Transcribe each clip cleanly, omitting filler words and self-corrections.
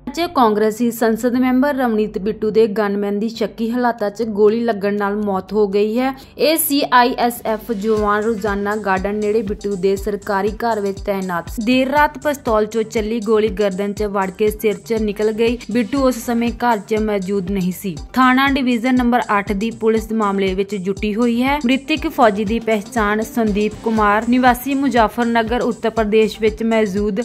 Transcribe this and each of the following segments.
ਕਾਂਗਰਸੀ ਸੰਸਦ ਮੈਂਬਰ ਰਵਨੀਤ ਬਿੱਟੂ ਦੇ ਗਨਮੈਨ ਦੀ ਸ਼ੱਕੀ ਹਾਲਾਤਾਂ 'ਚ ਗੋਲੀ ਲੱਗਣ ਨਾਲ ਮੌਤ ਹੋ ਗਈ ਹੈ। ਇਹ CISF ਜਵਾਨ ਰੋਜ਼ਾਨਾ ਗਾਰਡਨ ਨੇੜੇ ਬਿੱਟੂ ਦੇ ਸਰਕਾਰੀ ਘਰ ਵਿੱਚ ਤੈਨਾਤ ਸੀ। ਦੇਰ ਰਾਤ ਪਿਸਤੌਲ 'ਚੋਂ ਚੱਲੀ ਗੋਲੀ ਗਰਦਨ 'ਚ ਵੜ ਕੇ ਸਿਰ 'ਚ ਨਿਕਲ ਗਈ। ਬਿੱਟੂ ਉਸ ਸਮੇਂ ਘਰ 'ਚ ਮੌਜੂਦ ਨਹੀਂ ਸੀ। ਥਾਣਾ ਡਿਵੀਜ਼ਨ ਨੰਬਰ 8 ਦੀ ਪੁਲਿਸ ਮਾਮਲੇ ਵਿੱਚ ਜੁਟੀ ਹੋਈ ਹੈ। ਮ੍ਰਿਤਕ ਫੌਜੀ ਦੀ ਪਹਿਚਾਣ ਸੰਦੀਪ ਕੁਮਾਰ ਨਿਵਾਸੀ ਮੁਜ਼ੱਫਰਨਗਰ ਉੱਤਰ ਪ੍ਰਦੇਸ਼ ਵਿੱਚ ਮੌਜੂਦ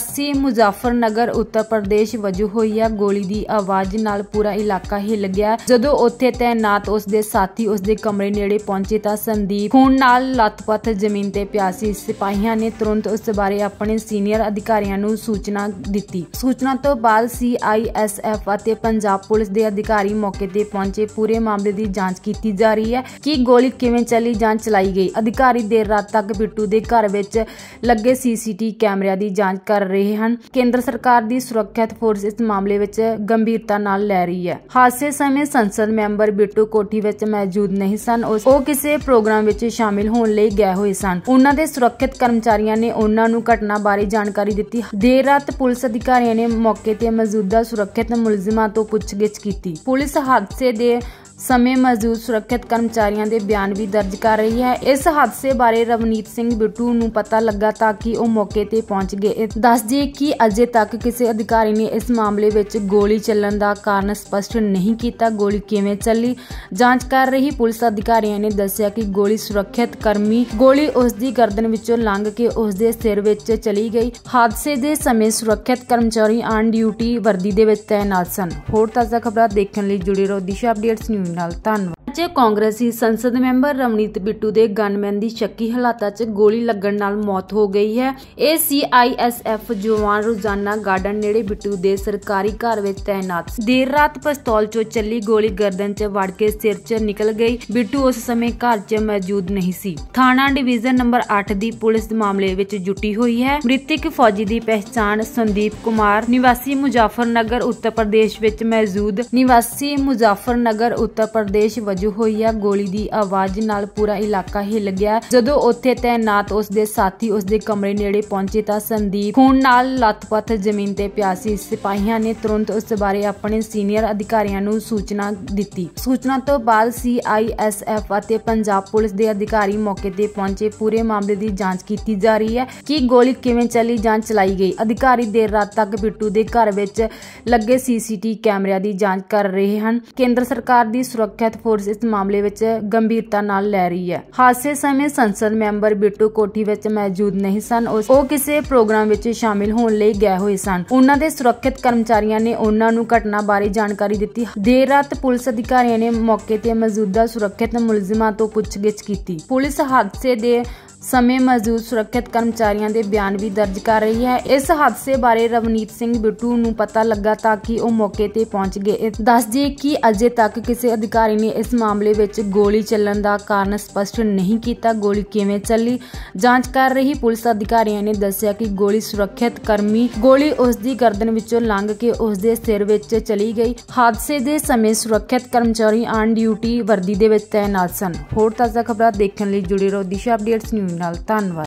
ਵਜੋਂ ਹੋਈ ਹੈ। ਗੋਲੀ ਦੀ ਆਵਾਜ਼ ਨਾਲ ਪੂਰਾ ਇਲਾਕਾ ਹਿੱਲ ਗਿਆ। ਜਦੋਂ ਉੱਥੇ ਤੈਨਾਤ ਉਸ ਦੇ ਸਾਥੀ ਉਸ ਦੇ ਕਮਰੇ ਨੇੜੇ ਪਹੁੰਚੇ ਤਾਂ ਸੰਦੀਪ ਖੂਨ ਨਾਲ ਲੱਥਪੱਥ ਜ਼ਮੀਨ ਤੇ ਪਿਆ ਸੀ। ਸਿਪਾਹੀਆਂ ਨੇ ਤੁਰੰਤ ਉਸ ਬਾਰੇ ਆਪਣੇ ਸੀਨੀਅਰ ਅਧਿਕਾਰੀਆਂ ਨੂੰ ਸੂਚਨਾ ਦਿੱਤੀ। ਸੂਚਨਾ ਤੋਂ ਬਾਅਦ CISF ਅਤੇ ਪੰਜਾਬ ਪੁਲਿਸ ਦੇ ਅਧਿਕਾਰੀ ਮੌਕੇ ਤੇ ਪਹੁੰਚੇ। ਪੂਰੇ ਮਾਮਲੇ ਦੀ ਜਾਂਚ ਕੀਤੀ ਜਾ ਰਹੀ ਹੈ ਕਿ ਗੋਲੀ ਕਿਵੇਂ ਚੱਲੀ ਜਾਂ ਚਲਾਈ ਗਈ। ਅਧਿਕਾਰੀ ਦੇਰ ਰਾਤ ਤੱਕ ਬਿੱਟੂ ਦੇ ਘਰ ਵਿੱਚ ਲੱਗੇ CCTV ਕੈਮਰਿਆਂ ਦੀ ਜਾਂਚ ਕਰ ਰਹੇ ਹਨ। ਕੇਂਦਰ ਸਰਕਾਰ ਦੀ ਸੁਰੱਖਿਆ ਫੋਰਸ ਇਸ ਮਾਮਲੇ ਵਿੱਚ ਗੰਭੀਰਤਾ ਨਾਲ ਲੈ ਰਹੀ ਹੈ। ਹਾਦਸੇ ਸਮੇਂ ਸੰਸਦ ਮੈਂਬਰ ਬਿੱਟੂ ਕੋਠੀ ਵਿੱਚ ਮੌਜੂਦ ਨਹੀਂ ਸਨ। ਉਹ ਕਿਸੇ ਪ੍ਰੋਗਰਾਮ ਵਿੱਚ ਸ਼ਾਮਿਲ ਹੋਣ ਲਈ ਗਏ ਹੋਏ ਸਨ। ਉਹਨਾਂ ਦੇ ਸੁਰੱਖਿਅਤ ਕਰਮਚਾਰੀਆਂ ਨੇ ਉਹਨਾਂ ਨੂੰ ਘਟਨਾ ਬਾਰੇ ਜਾਣਕਾਰੀ ਦਿੱਤੀ। ਦੇਰ ਰਾਤ ਪੁਲਿਸ ਅਧਿਕਾਰੀਆਂ ਨੇ ਮੌਕੇ ਤੇ ਮੌਜੂਦਾ ਸੁਰੱਖਿਅਤ ਮੁਲਜ਼ਮਾਂ ਤੋਂ ਪੁੱਛਗਿੱਛ ਕੀਤੀ। ਪੁਲਿਸ ਹਾਦਸੇ ਦੇ ਸਮੇਂ ਮੌਜੂਦ ਸੁਰੱਖਿਅਤ ਕਰਮਚਾਰੀਆਂ ਦੇ ਬਿਆਨ ਵੀ ਦਰਜ ਕਰ ਰਹੀ ਹੈ। ਇਸ ਹਾਦਸੇ ਬਾਰੇ ਰਵਨੀਤ ਸਿੰਘ ਬਿੱਟੂ ਨੂੰ ਪਤਾ ਲੱਗਾ ਤਾਂ ਕਿ ਉਹ ਮੌਕੇ ਤੇ ਪਹੁੰਚ ਗਏ। ਦੱਸ ਦਈਏ ਕਿ ਅਜੇ ਤੱਕ ਕਿਸੇ ਅਧਿਕਾਰੀ ਨੇ ਇਸ ਮਾਮਲੇ ਵਿੱਚ ਗੋਲੀ ਚੱਲਣ ਦਾ ਕਾਰਨ ਸਪਸ਼ਟ ਨਹੀਂ ਕੀਤਾ। ਗੋਲੀ ਕਿਵੇਂ ਚੱਲੀ, ਜਾਂਚ ਕਰ ਰਹੀ ਪੁਲਿਸ ਅਧਿਕਾਰੀਆਂ ਨੇ ਦੱਸਿਆ ਕਿ ਗੋਲੀ ਉਸ ਦੀ ਗਰਦਨ ਵਿੱਚੋਂ ਲੰਘ ਕੇ ਉਸ ਦੇ ਸਿਰ ਵਿੱਚ ਚਲੀ ਗਈ। ਹਾਦਸੇ ਦੇ ਸਮੇਂ ਸੁਰੱਖਿਅਤ ਕਰਮਚਾਰੀ ਆਨ ਡਿਊਟੀ ਵਰਦੀ ਦੇ ਵਿੱਚ ਤੈਨਾਤ ਸਨ। ਹੋਰ ਤਾਜ਼ਾ ਖਬਰਾਂ ਦੇਖਣ ਲਈ ਜੁੜੇ ਰਹੋ ਦਿਸ਼ਾ ਅਪਡੇਟਸ ਨਿਊਜ਼ ਨਾਲ। ਧੰਨਵਾਦ। ਕਾਂਗਰਸੀ ਸੰਸਦ ਮੈਂਬਰ ਰਵਨੀਤ ਬਿੱਟੂ ਦੇ ਗਨਮੈਨ ਦੀ ਸ਼ੱਕੀ ਹਾਲਾਤਾਂ 'ਚ ਗੋਲੀ ਲੱਗਣ ਨਾਲ ਮੌਤ ਹੋ ਗਈ ਹੈ। ਇਹ CISF ਜਵਾਨ ਰੋਜ਼ਾਨਾ ਗਾਰਡਨ ਨੇੜੇ ਬਿੱਟੂ ਦੇ ਸਰਕਾਰੀ ਘਰ ਵਿੱਚ ਤੈਨਾਤ ਸੀ। ਦੇਰ ਰਾਤ ਪਿਸਤੌਲ 'ਚੋਂ ਚੱਲੀ ਗੋਲੀ ਗਰਦਨ 'ਚ ਵੜ ਕੇ ਸਿਰ 'ਚ ਨਿਕਲ ਗਈ। ਬਿੱਟੂ ਉਸ ਸਮੇਂ ਘਰ 'ਚ ਮੌਜੂਦ ਨਹੀਂ ਸੀ। ਥਾਣਾ ਡਿਵੀਜ਼ਨ ਨੰਬਰ 8 ਦੀ ਪੁਲਿਸ ਮਾਮਲੇ ਵਿੱਚ ਜੁਟੀ ਹੋਈ ਹੈ। ਮ੍ਰਿਤਕ ਫੌਜੀ ਦੀ ਪਹਿਚਾਣ ਸੰਦੀਪ ਕੁਮਾਰ ਨਿਵਾਸੀ ਮੁਜ਼ੱਫਰਨਗਰ ਉੱਤਰ ਪ੍ਰਦੇਸ਼ ਵਜੋਂ ਹੋਈ ਹੈ। ਗੋਲੀ ਦੀ ਆਵਾਜ਼ ਨਾਲ ਪੂਰਾ ਇਲਾਕਾ ਹਿੱਲ ਗਿਆ। ਜਦੋਂ ਉੱਥੇ ਤੈਨਾਤ ਉਸ ਦੇ ਸਾਥੀ ਉਸ ਦੇ ਕਮਰੇ ਨੇੜੇ ਪਹੁੰਚੇ ਤਾਂ ਸੰਦੀਪ ਖੂਨ ਨਾਲ ਲੱਥਪੱਥ ਜ਼ਮੀਨ ਤੇ ਪਿਆ ਸੀ। ਸਿਪਾਹੀਆਂ ਨੇ ਤੁਰੰਤ ਉਸ ਬਾਰੇ ਆਪਣੇ ਸੀਨੀਅਰ ਅਧਿਕਾਰੀਆਂ ਨੂੰ ਸੂਚਨਾ ਦਿੱਤੀ। ਸੂਚਨਾ ਤੋਂ ਬਾਅਦ CISF ਅਤੇ ਪੰਜਾਬ ਪੁਲਿਸ ਦੇ ਅਧਿਕਾਰੀ ਮੌਕੇ ਤੇ ਪਹੁੰਚੇ। ਪੂਰੇ ਮਾਮਲੇ ਦੀ ਜਾਂਚ ਕੀਤੀ ਜਾ ਰਹੀ ਹੈ ਕਿ ਗੋਲੀ ਕਿਵੇਂ ਚੱਲੀ ਜਾਂ ਚਲਾਈ ਗਈ। ਅਧਿਕਾਰੀ ਦੇਰ ਰਾਤ ਤੱਕ ਬਿੱਟੂ ਦੇ ਘਰ ਵਿੱਚ ਲੱਗੇ CCTV ਕੈਮਰਿਆਂ ਦੀ ਜਾਂਚ ਕਰ ਰਹੇ ਹਨ। ਕੇਂਦਰ ਸਰਕਾਰ ਦੀ ਸੁਰੱਖਿਆ ਫੋਰਸ ਇਸ ਮਾਮਲੇ ਵਿੱਚ ਗੰਭੀਰਤਾ ਨਾਲ ਲੈ ਰਹੀ ਹੈ। ਹਾਦਸੇ ਸਮੇਂ ਸੰਸਦ ਮੈਂਬਰ ਬਿੱਟੂ ਕੋਠੀ ਵਿੱਚ ਮੌਜੂਦ ਨਹੀਂ ਸਨ। ਉਹ ਕਿਸੇ ਪ੍ਰੋਗਰਾਮ ਵਿੱਚ ਸ਼ਾਮਿਲ ਹੋਣ ਲਈ ਗਏ ਹੋਏ ਸਨ। ਉਹਨਾਂ ਦੇ ਸੁਰੱਖਿਅਤ ਕਰਮਚਾਰੀਆਂ ਨੇ ਉਹਨਾਂ ਨੂੰ ਘਟਨਾ ਬਾਰੇ ਜਾਣਕਾਰੀ ਦਿੱਤੀ। ਦੇਰ ਰਾਤ ਪੁਲਿਸ ਅਧਿਕਾਰੀਆਂ ਨੇ ਮੌਕੇ ਤੇ ਮੌਜੂਦਾ ਸੁਰੱਖਿਅਤ ਮੁਲਜ਼ਮਾਂ ਤੋਂ ਪੁੱਛਗਿੱਛ ਕੀਤੀ। ਪੁਲਿਸ ਹਾਦਸੇ ਦੇ ਸਮੇਂ ਮੌਜੂਦ ਸੁਰੱਖਿਅਤ ਕਰਮਚਾਰੀਆਂ ਦੇ ਬਿਆਨ ਵੀ ਦਰਜ ਕਰ ਰਹੀ ਹੈ। ਇਸ ਹਾਦਸੇ ਬਾਰੇ ਰਵਨੀਤ ਸਿੰਘ ਬਿੱਟੂ ਨੂੰ ਪਤਾ ਲੱਗਾ ਤਾਂ ਕਿ ਉਹ ਮੌਕੇ ਤੇ ਪਹੁੰਚ ਗਏ। ਦੱਸ ਦਈਏ ਕਿ ਅਜੇ ਤੱਕ ਕਿਸੇ ਅਧਿਕਾਰੀ ਨੇ ਇਸ ਮਾਮਲੇ ਵਿੱਚ ਗੋਲੀ ਚੱਲਣ ਦਾ ਕਾਰਨ ਸਪਸ਼ਟ ਨਹੀਂ ਕੀਤਾ। ਗੋਲੀ ਕਿਵੇਂ ਚੱਲੀ, ਜਾਂਚ ਕਰ ਰਹੀ ਪੁਲਿਸ ਅਧਿਕਾਰੀਆਂ ਨੇ ਦੱਸਿਆ ਕਿ ਗੋਲੀ ਉਸ ਦੀ ਗਰਦਨ ਵਿੱਚੋਂ ਲੰਘ ਕੇ ਉਸ ਦੇ ਸਿਰ ਵਿੱਚ ਚਲੀ ਗਈ। ਹਾਦਸੇ ਦੇ ਸਮੇਂ ਸੁਰੱਖਿਅਤ ਕਰਮਚਾਰੀ ਆਨ ਡਿਊਟੀ ਵਰਦੀ ਦੇ ਵਿੱਚ ਤੈਨਾਤ ਸਨ। ਹੋਰ ਤਾਜ਼ਾ ਖਬਰਾਂ ਦੇਖਣ ਲਈ ਜੁੜੇ ਰਹੋ ਦਿਸ਼ਾ ਅਪਡੇਟਸ ਨਿਊਜ਼ ਨਾਲ। ਧੰਨਵਾਦ।